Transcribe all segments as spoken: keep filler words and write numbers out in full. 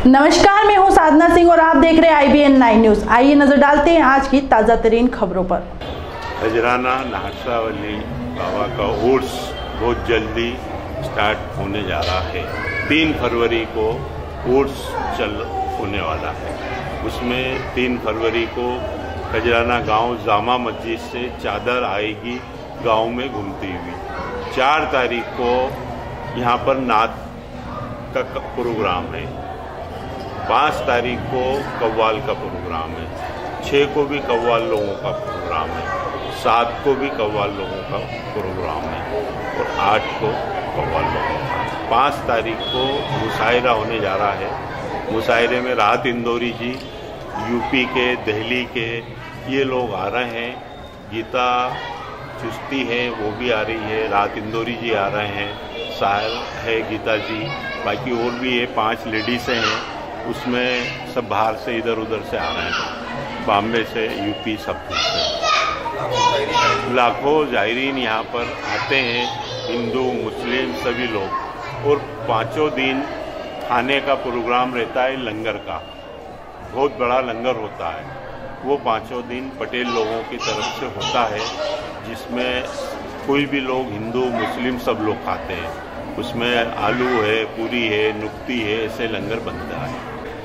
नमस्कार, मैं हूं साधना सिंह और आप देख रहे हैं I B N nine news. आइए नजर डालते हैं आज की ताजा तरीन खबरों पर। खजराना नाहरसावली बाबा का उर्स बहुत जल्दी स्टार्ट होने जा रहा है। तीन फरवरी को उर्स चल होने वाला है। उसमें तीन फरवरी को खजराना गांव जामा मस्जिद से चादर आएगी गांव में घूमती हुई। चार तारीख को यहां पर नात का प्रोग्राम है। पाँच तारीख को कव्वाल का प्रोग्राम है। छः को भी कव्वाल लोगों का प्रोग्राम है। सात को भी कव्वाल लोगों का प्रोग्राम है और आठ को कव्वाल लोगों का। पाँच तारीख को मुशायरा होने जा रहा है। मुशायरे में राहत इंदौरी जी, यूपी के, दिल्ली के ये लोग आ रहे हैं। गीता चुस्ती है वो भी आ रही है। राहत इंदौरी जी आ रहे हैं। साहिल है, गीता जी, बाकी और भी ये पांच लेडीज़ हैं। उसमें सब बाहर से इधर उधर से आ रहे हैं, बॉम्बे से, यूपी, सब कुछ से। लाखों जायरीन यहाँ पर आते हैं, हिंदू मुस्लिम सभी लोग। और पाँचों दिन खाने का प्रोग्राम रहता है, लंगर का बहुत बड़ा लंगर होता है। वो पाँचों दिन पटेल लोगों की तरफ से होता है, जिसमें कोई भी लोग हिंदू मुस्लिम सब लोग खाते हैं। उसमें आलू है, पूरी है, नुक्ती है, ऐसे लंगर बनता है।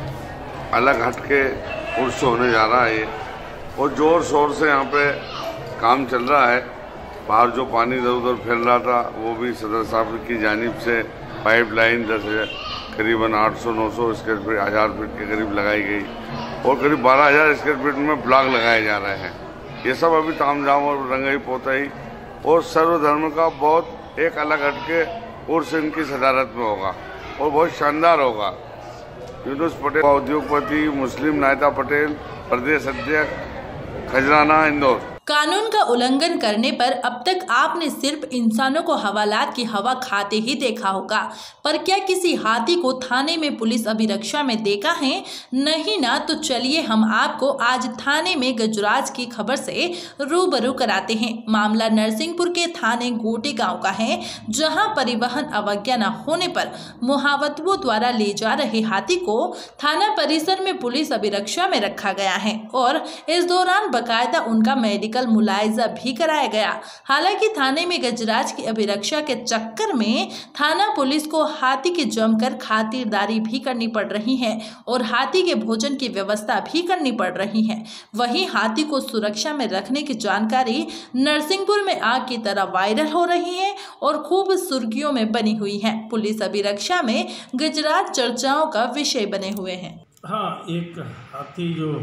अलग हट के उर्स होने जा रहा है ये, और जोर शोर से यहाँ पे काम चल रहा है। बाहर जो पानी इधर उधर फैल रहा था वो भी सदर साहब की जानिब से पाइप लाइन दस करीबन आठ सौ नौ सौ स्क्वायर फीट हज़ार फीट के करीब लगाई गई और करीब बारह हज़ार स्क्वायर फीट में ब्लॉक लगाए जा रहे हैं। ये सब अभी तामझाम और रंगाई पोताई और सर्वधर्म का बहुत एक अलग हट के उर्स इनकी सदारत में होगा और बहुत शानदार होगा। यूनुस पटेल उद्योगपति, मुस्लिम नायता पटेल, प्रदेश अध्यक्ष, खजराना, इंदौर। कानून का उल्लंघन करने पर अब तक आपने सिर्फ इंसानों को हवालात की हवा खाते ही देखा होगा, पर क्या किसी हाथी को थाने में पुलिस अभिरक्षा में देखा है? नहीं ना। तो चलिए हम आपको आज थाने में गजराज की खबर से रूबरू कराते हैं। मामला नरसिंहपुर के थाने गोटे गांव का है, जहां परिवहन अवज्ञा न होने पर मुहावतों द्वारा ले जा रहे हाथी को थाना परिसर में पुलिस अभिरक्षा में रखा गया है और इस दौरान बाकायदा उनका मेडिकल मुलायजा भी कराया गया। हालांकि थाने में गजराज की अभिरक्षा के चक्कर में थाना पुलिस को हाथी की जमकर खातिरदारी भी करनी पड़ रही है और हाथी के भोजन की व्यवस्था भी करनी पड़ रही है। वहीं हाथी को सुरक्षा में रखने की जानकारी नरसिंहपुर में आग की तरह वायरल हो रही है और खूब सुर्खियों में बनी हुई है। पुलिस अभिरक्षा में गजराज चर्चाओं का विषय बने हुए हैं। हाँ, एक हाथी जो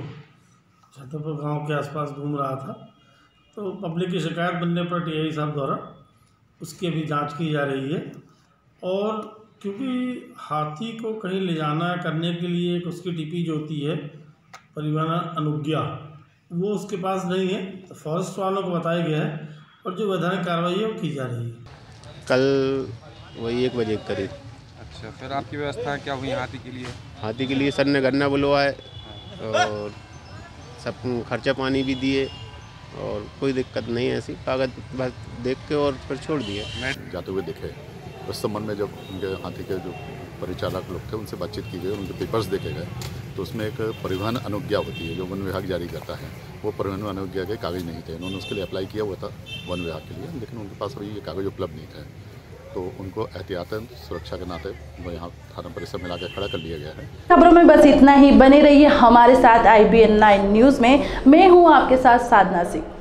छतरपुर गांव के आसपास घूम रहा था, तो पब्लिक की शिकायत बनने पर टी आई साहब द्वारा उसकी अभी जांच की जा रही है। और क्योंकि हाथी को कहीं ले जाना करने के लिए एक उसकी टीपी जो होती है परिवहन अनुज्ञा, वो उसके पास नहीं है, तो फॉरेस्ट वालों को बताया गया है और जो वैधानिक कार्रवाई है वो की जा रही है। कल वही एक बजे करीब। अच्छा, फिर आपकी व्यवस्था क्या हुई हाथी के लिए? हाथी के लिए सर ने गन्ना बुलवाए और सब खर्चा पानी भी दिए और कोई दिक्कत नहीं है ऐसी, कागज बस देख के और फिर छोड़ दिए। जाते हुए देखे उस संबंध में जब उनके हाथी के जो परिचालक लोग थे उनसे बातचीत की गई, उनके पेपर्स देखे गए, तो उसमें एक परिवहन अनुज्ञा होती है जो वन विभाग जारी करता है। वो परिवहन अनुज्ञा के कागज नहीं थे। उन्होंने उसके लिए अप्लाई किया हुआ था वन विभाग के लिए, लेकिन उनके पास अभी ये कागज उपलब्ध नहीं थे, तो उनको एहतियातन सुरक्षा के नाते वो यहाँ थाना परिसर में लाकर खड़ा कर लिया गया है। खबरों में बस इतना ही। बने रहिए हमारे साथ I B N nine news में। मैं हूँ आपके साथ साधना सिंह।